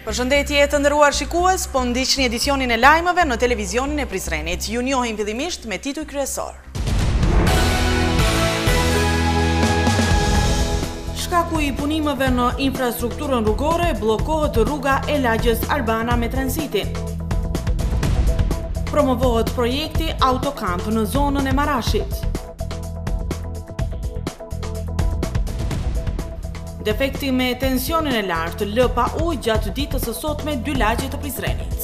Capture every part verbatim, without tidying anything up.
Përshëndetje të nderuar shikues, po ndiqni edicionin e lajmeve në televizionin e Prizrenit. Ju njohim fillimisht me tituj kryesor. Shkaku i punimeve në infrastrukturën rrugore bllokohet rruga e lagjës Arbana me transitin. Promovohet projekti Autokamp në zonën e Marashit. Defekti me tensionin e lartë lë pa ujë gjatë ditës së sotme dy lagje të Prizrenit.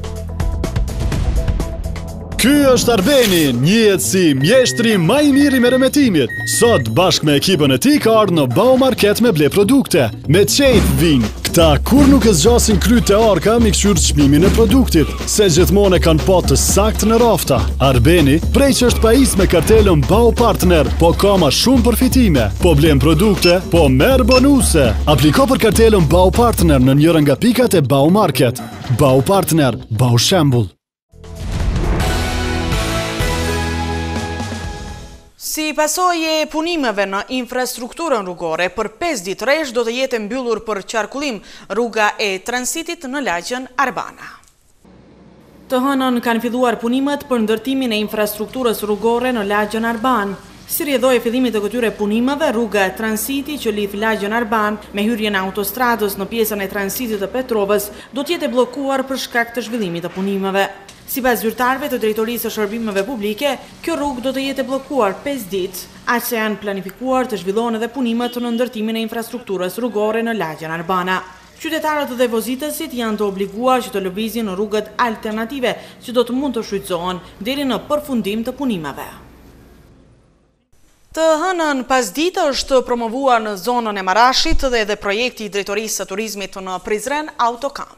Ky është Arbeni, njihet si mjeshtri më i miri me remetimit. Sot bashkë me ekipën e tij ka ardhur në Baumarket me ble produkte. Me çejt vin. Këta kur nuk e zgjasin kryt të arka mi këshyrë çmimin e produktit, se gjithmonë e kanë pa të saktë në rafta. Arbeni prej që është pajis me kartelën Bau Partner, po ka ma shumë përfitime. Po blen produkte, po merr bonuse. Apliko për kartelën Bau Partner në njëra nga pikat e Baumarket. Bau Partner, Bau Shembull. Si pasojë e punimeve në infrastrukturën rrugore, për pesë ditë rresh do të jetë mbyllur për qarkullim rruga e transitit në lagjen Arbana. Të hënën kanë filluar punimet për ndërtimin e infrastrukturës rrugore në lagjen Arban. Si rrjedhoi fillimit të këtyre punimeve, rruga e transiti që lidh lagjen Arban me hyrjen e autostradës në pjesën e transitit të Petrovës do të jetë bllokuar për shkak të zhvillimit të punimeve. Sipas zyrtarëve të Drejtorisë së Shërbimeve Publike, kjo rrugë do të jetë bllokuar pesë ditë, aq se janë planifikuar të zhvillohen edhe punimet në ndërtimin e infrastrukturës rrugore në lagjen Arbana. Qytetarët dhe vozitësit janë të obliguar që të lëvizin në rrugët alternative që do të mund të shfrytëzohen deri në përfundim të punimeve. Të hënën pasdite është promovuar në zonën e Marashit dhe edhe projekti i Drejtorisë së Turizmit në Prizren Autokamp.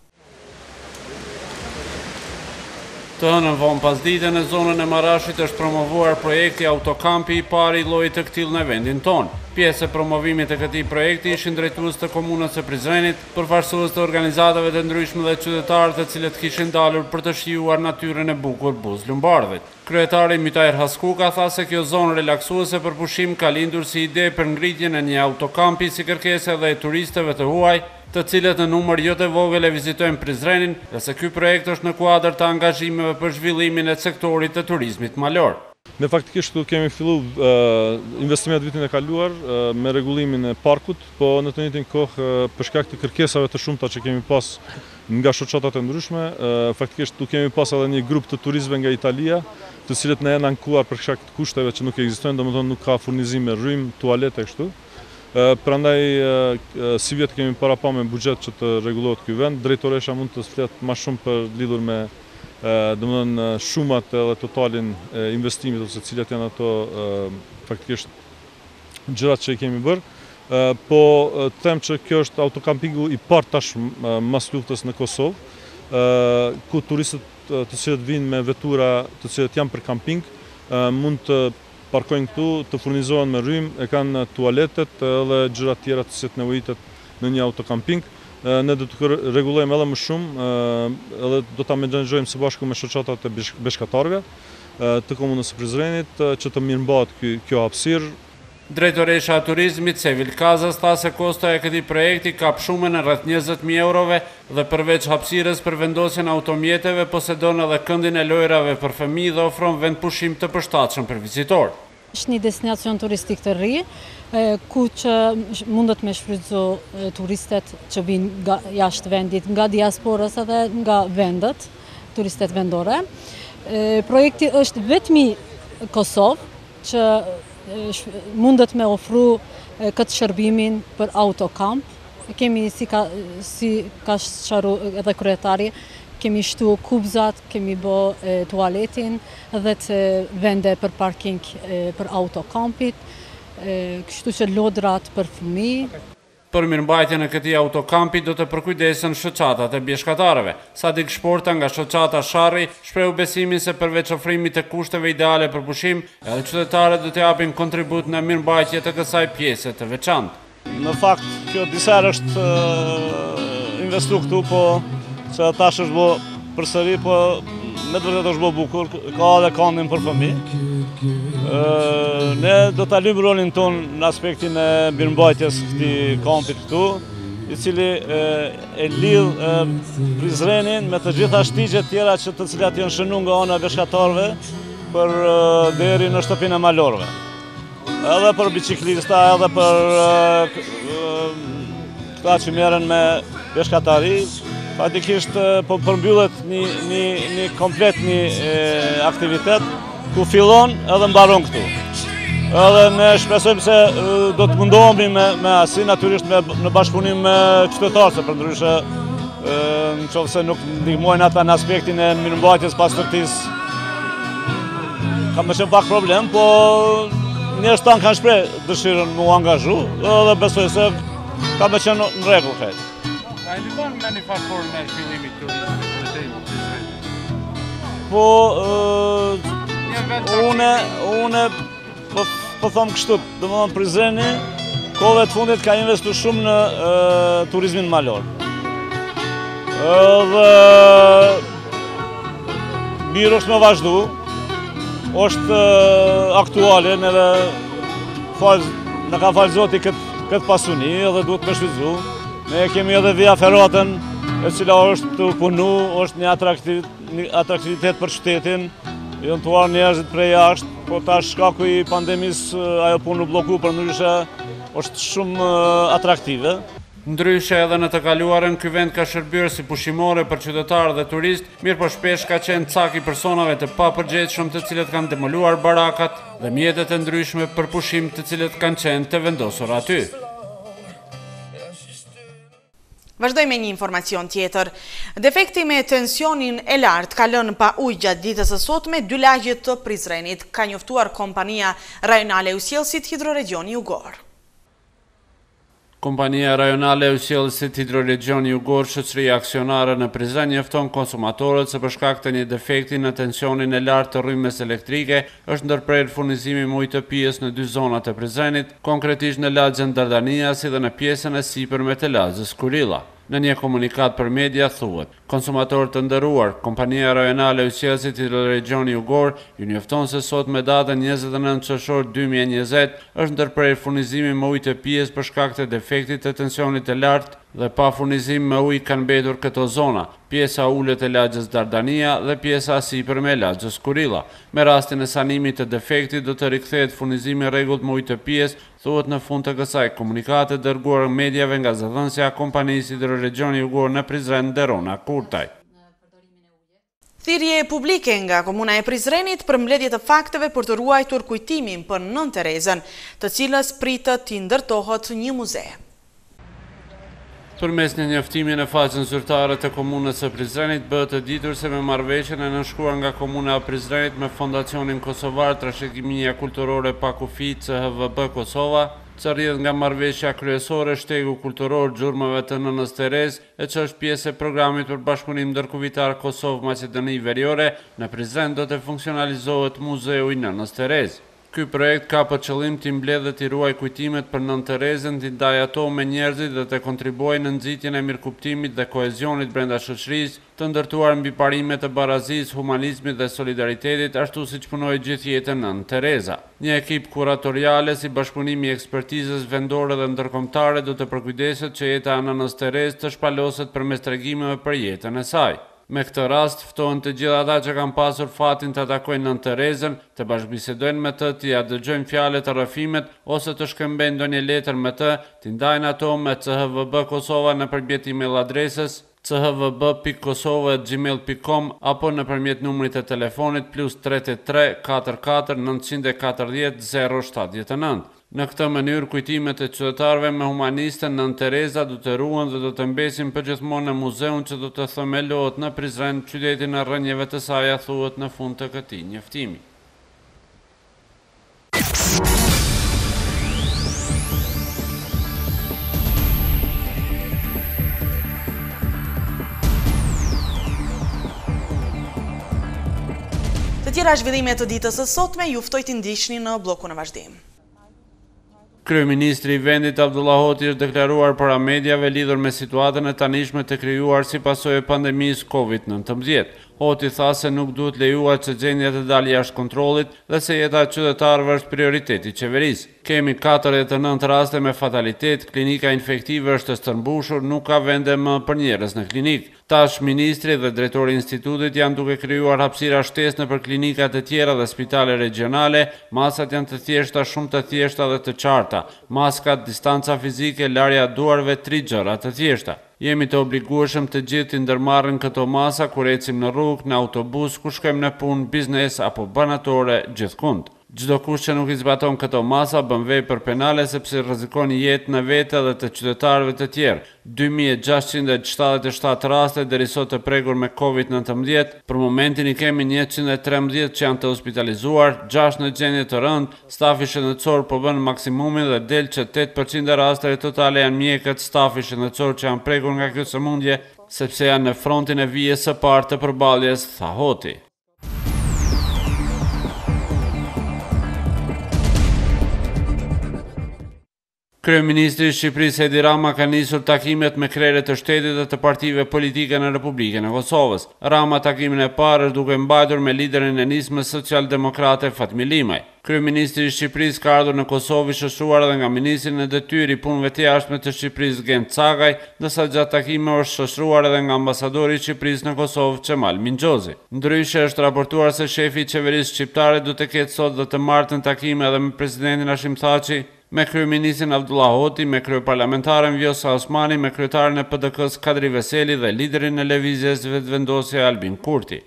Të hënën vonë pasdite në zonën e Marashit është promovuar projekti Autokampi i pari i llojit të këtillë në vendin tonë. Pjesë e promovimit të këtij projekti ishin drejtues të komunës së Prizrenit, përfaqësues të organizatave të ndryshme dhe qytetarë të cilët kishin dalur për të shijuar natyrën e bukur Buzë Lumbardhit. Kryetari Mytajr Haskuka tha se kjo zonë relaksuese për pushim ka lindur si ide për ngritjen e një autokampi si kërkesë edhe e turistëve të huaj, të cilët në numër jo të vogël e vizitojnë Prizrenin, dhe se ky projekt është në kuadër të angazhimeve për zhvillimin e sektorit të turizmit malor. Ne faktikisht këtu kemi filluar uh, investimet vitin e kaluar uh, me rregullimin e parkut, po në të njëjtin kohë uh, për shkak të kërkesave të shumta që kemi pas nga shoqatat e ndryshme, uh, faktikisht tu kemi pas edhe një grup të turistëve nga Italia, të cilët ne janë ankuar për shkak të kushteve që nuk ekzistojnë, domethënë nuk ka furnizim me rrymë, tualete kështu. Uh, prandaj uh, si vjet kemi para pa me buxhet që të rregullohet ky vend. Drejtoresha mund të flet më shumë për lidhur me uh, domethënë shumat edhe totalin e investimit ose cilat janë ato uh, faktikisht gjërat që i kemi bërë. Uh, po uh, them që kjo është autokampingu i parë tash uh, mas luftës në Kosovë, uh, ku turistët uh, të cilët vinë me vetura të cilët janë për kamping uh, mund të parkojnë këtu, të furnizohen me rrymë, e kanë tualetet edhe gjëra tjera të cilët nevojitet në një autokamping. Ne do të rregullojmë edhe më shumë, edhe do ta menaxhojmë së bashku me shoqatat e beshkatarëve të komunës së Prizrenit që të mirëmbahet kjo hapësirë. Drejtoresha e Turizmit Sevil Kazas tha se kosta e këtij projekti ka shumën në rreth njëzet mijë eurove dhe përveç hapësirës për vendosjen e automjeteve posedon edhe këndin e lojrave për fëmijë dhe ofron vend pushim të përshtatshëm për vizitor. Është një destinacion turistik të ri, ku që mundet me shfrytëzu turistet që vinë nga jashtë vendit, nga diasporës edhe nga vendet, turistet vendore. Projekti është vetëm i Kosovë që mundet me ofru këtë shërbimin për autokamp. Kemi si ka, si ka sharu edhe kryetari, kemi shtu kubzat, kemi bo e, tualetin dhe të vende për parking e, për autokampit, e, kështu që lodrat për fëmijë. Për mirëmbajtjen e këtij autokampi do të përkujdesen shoqatat e bjeshkatarëve. Sadik Shporta nga shoqata Sharri shprehu besimin se përveç ofrimit të kushteve ideale për pushim, edhe qytetarët do të japin kontribut në mirëmbajtje të kësaj pjese të veçantë. Në fakt, kjo disa herë është uh, investu këtu, po që tash është bo përsëri, po me të vërtet është bo bukur, ka edhe kandin për fëmijë. Ne do të alim rolin ton në aspektin e mirëmbajtjes këtij kampit këtu. i cili e lidh Prizrenin me të gjitha shtigjet tjera që të cilat janë shënuar nga ana veshkatarëve për deri në shtëpinë e malorëve. Edhe për biciklista, edhe për këta që merren me veshkatari, faktikisht po përmbyllet një, një, një komplet një e, aktivitet ku fillon edhe mbaron këtu. Edhe ne shpresojmë se e, do të mundohemi me, me asi, natyrisht me, në bashkëpunim me qytetarët, se përndryshe në qoftë se nuk ndihmojnë ata në aspektin e mirëmbajtjes pastërtisë, ka më qenë pak problem, po njerëzit tanë kanë shpreh dëshirën mu angazhu, edhe besoj se ka më qenë në rregull krejt. A i ndihmon me një faktor me fillimit turizmit në Prizren? Po, une, une po, po thom kështu, do më thonë Prizreni, kohëve të fundit ka investu shumë në e, turizmin malor. Dhe mirë është me vazhdu, është aktuale, neve falë, në ka falë Zoti këtë, këtë pasuni edhe duhet me shvizu. Ne kemi edhe Via Ferratën, e cila është të punu, është një atraktivitet për qytetin, janë të uar njerëzit prej jashtë, po tash shkaku i pandemisë ajo punë u bloku për ndryshe është shumë atraktive. Ndryshe edhe në të kaluarën, ky vend ka shërbyer si pushimore për qytetarë dhe turist, mirë po shpesh ka qenë cak i personave të papërgjegjshëm të cilët kanë demoluar barakat dhe mjetet e ndryshme për pushim të cilët kanë qenë të vendosur aty. Vazhdoj me një informacion tjetër. Defekti me tensionin e lartë ka lënë pa ujë gjatë ditës së sotme dy lagjet të Prizrenit, ka njoftuar kompania rajonale e Usjellësit Hidroregioni Jugor. Kompania rajonale e Usjellësit Hidroregioni Jugor, shoqëria aksionare në Prizren, njofton konsumatorët se për shkak të një defekti në tensionin e lartë të rrymes elektrike është ndërprer furnizimi me ujë të pijes në dy zonat e Prizrenit, konkretisht në lagjen Dardania si dhe në pjesën e sipërme të lagjës Kurilla. Në një komunikat për media thuhet: konsumatorët të nderuar, kompania rajonale e Usjellësit Hidroregioni Jugor ju njofton se sot me datën njëzet e nëntë qershor dy mijë e njëzet është ndërprer furnizimi me ujë të pijes për shkak të defektit të tensionit të lartë dhe pa furnizim me ujë kanë mbetur këto zona, pjesa ulët e lagjës Dardania dhe pjesa sipërme e lagjës Kurilla. Me rastin e sanimit të defektit do të rikthehet furnizimi rregullt me ujë të pijes, thuhet në fund të kësaj komunikate dërguar mediave nga zëdhënësja e kompanisë Hidroregioni Jugor në Prizren, Derona Kurtaj. Thirrje publike nga komuna e Prizrenit për mbledhje të fakteve për të ruajtur kujtimin për Nën Terezën, të cilës pritet të ndërtohet një muze. Përmes një njoftimi në faqen zyrtare të komunës së Prizrenit, bëhet e ditur se me marrëveshjen e nënshkruar nga komuna e Prizrenit me Fondacionin Kosovar Trashëgimia Kulturore pa kufi C H V B Kosova, që rrjedh nga marrëveshja kryesore shtegu kulturor gjurmëve të Nënës Terezë, e që është pjesë e programit për bashkëpunim ndërkufitar Kosovë-Maqedoni Veriore, në Prizren do të funksionalizohet muzeu i Nënës Terezë. Ky projekt ka për qëllim të mbledhë dhe të ruaj kujtimet për Nën Terezën, të ndaj ato me njerëzit dhe të kontribuojë në nxitjen e mirëkuptimit dhe koezionit brenda shoqërisë, të ndërtuar mbi parimet të barazisë, humanizmit dhe solidaritetit, ashtu siç punoi gjithë jetën Nën Tereza. Një ekip kuratoriale si bashkëpunimi i ekspertizës vendore dhe ndërkombëtare do të përkujdeset që jeta e Nënës Terezë të shpaloset përmes tregimeve për jetën e saj. Me këtë rast, ftohen të gjitha ata që kanë pasur fatin të atakojnë Nën Terezën, të bashkëbisedojnë me të, të ja dëgjojnë fjalët të rrëfimet ose të shkëmbejnë ndonjë letër me të, të ndajnë ato me C H V B Kosova nëpërmjet email adresës c h v b pikë kosova at gmail pikë com apo nëpërmjet numrit të telefonit plus tre tre katër katër nëntëqind e katërdhjetë zero shtatëdhjetë e nëntë. Në këtë mënyrë, kujtimet e qytetarëve me humanistën Nën Tereza do të ruhen dhe do të mbesin përgjithmonë në muzeun që do të themelohet në Prizren, qytetin e rrënjeve të saj, thuhet në fund të këtij njoftimi. Të tjera zhvillimet të ditës së sotme ju ftoj të ndiqni në bllokun e vazhdim. Kryeministri i vendit Abdullah Hoti është deklaruar para mediave lidhur me situatën e tanishme të krijuar si pasojë e pandemisë Covid nëntëmbëdhjetë. Hoti tha se nuk duhet lejuar që gjendja të dalë jashtë kontrollit dhe se jeta e qytetarëve është prioriteti i qeverisë. Kemi katërdhjetë e nëntë raste me fatalitet, klinika infektive është e stërmbushur, nuk ka vende më për njerëz në klinikë. Tash ministri dhe drejtori i institutit janë duke krijuar hapësira shtesë nëpër klinikat e tjera dhe spitale regionale, masat janë të thjeshta, shumë të thjeshta dhe të qarta. Maskat, distanca fizike, larja duarve, tri gjëra të thjeshta. Jemi të obligueshëm të gjithë të ndërmarrin këto masa kur ecim në rrugë, në autobus, ku shkojmë në punë, biznes apo banatore, gjithkund. Çdo kush që nuk i zbaton këto masa bën vepër penale sepse rrezikon jetën e vetë dhe të qytetarëve të tjerë. dy mijë e gjashtëqind e shtatëdhjetë e shtatë raste deri sot të prekur me Covid nëntëmbëdhjetë. Për momentin i kemi njëqind e trembëdhjetë që janë të hospitalizuar, gjashtë në gjendje të rëndë. Stafi shëndetësor po bën maksimumin dhe del që tetëdhjetë përqind e rasteve totale janë mjekët stafi shëndetësor që janë prekur nga kjo sëmundje, sepse janë në frontin e vijës së parë të përballjes, tha Hoti. Kryeministri i Shqipërisë Edi Rama ka nisur takimet me krerët të shtetit dhe të partive politike në Republikën e Kosovës. Rama takimin e parë është duke mbajtur me liderin e nismës socialdemokrate Fatmi Limaj. Kryeministri i Shqipërisë ka ardhur në Kosovë i shoqëruar edhe nga ministri në detyrë i punëve të jashtme të Shqipërisë Gent Cagaj, ndërsa gjatë takimeve është shoqëruar edhe nga ambasadori i Shqipërisë në Kosovë Qemal Mingjozi. Ndryshe është raportuar se shefi i qeverisë shqiptare do të ketë sot dhe të martën takime edhe me presidentin Hashim Thaçi, me kryeministrin Abdullah Hoti, me kryeparlamentaren Vjosa Osmani, me kryetaren e P D K-s Kadri Veseli dhe liderin e lëvizjes vetëvendosje Albin Kurti.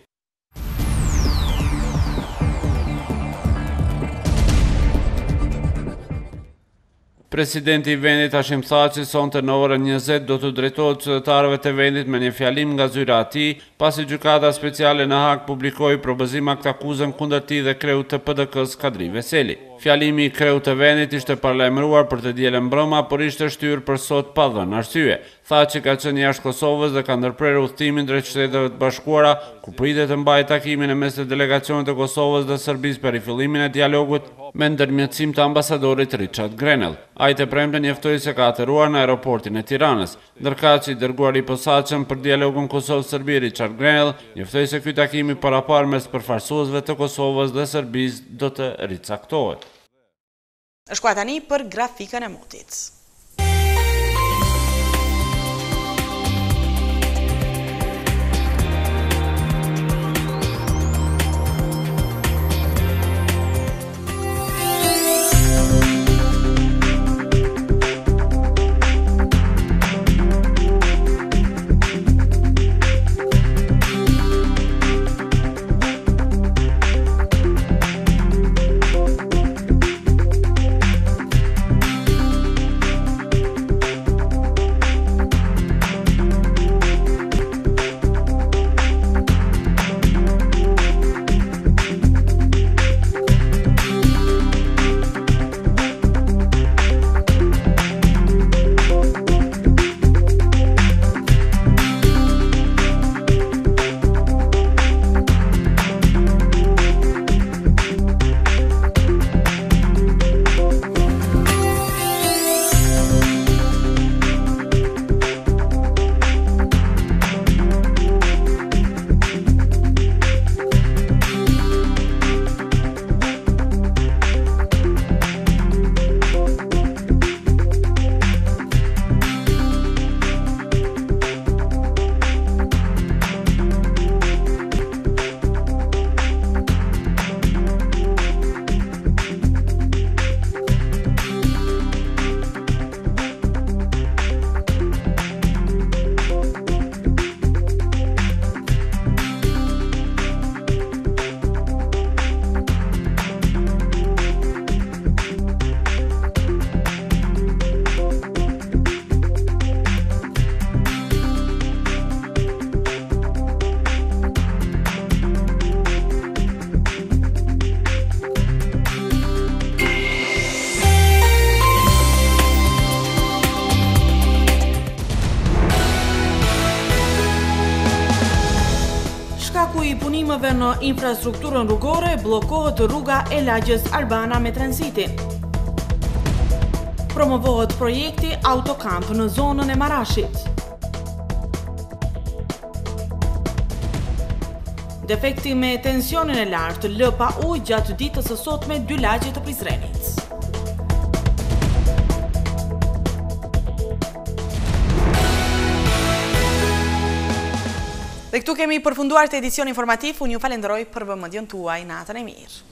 Presidenti i vendit Hashim Thaçi sonte në orën njëzet do të drejtohet qytetarëve të vendit me një fjalim nga zyra e tij, pasi gjykata speciale në Hag publikoi propozim aktakuzën kundër tij dhe kreut të P D K-s Kadri Veseli. Fjalimi i kreut të vendit ishte paralajmëruar për të dielën mbrëma, por ishte shtyrë për sot pa dhënë arsye. Thaçi ka qenë jashtë Kosovës dhe ka ndërprerë udhëtimin drejt Shteteve të Bashkuara, ku pritet të mbajë takimin e mes të delegacionit të Kosovës dhe Serbisë për rifillimin e dialogut me ndërmjetësim të ambasadorit Richard Grenell. Ai të premten njoftoi se ka aterruar në aeroportin e Tiranës. Ndërkaq i dërguari i posaçëm për dialogun Kosovë-Serbi Richard Grenell njoftoi se ky takim i parapar mes përfaqësuesve të Kosovës dhe Serbisë do të ricaktohet. Shkoj tani për grafikën e motit. I punimeve në infrastrukturën rrugore, blokohet rruga e lagjës Arbana me transitin. promovohet projekti Autokamp në zonën e Marashit. Defekti me tensionin e lartë lë pa ujë gjatë ditës së sotme dy lagje të Prizrenit. Dhe këtu kemi përfunduar të edicion informativ, unë ju falenderoj për vëmendjen tuaj, natën e mirë.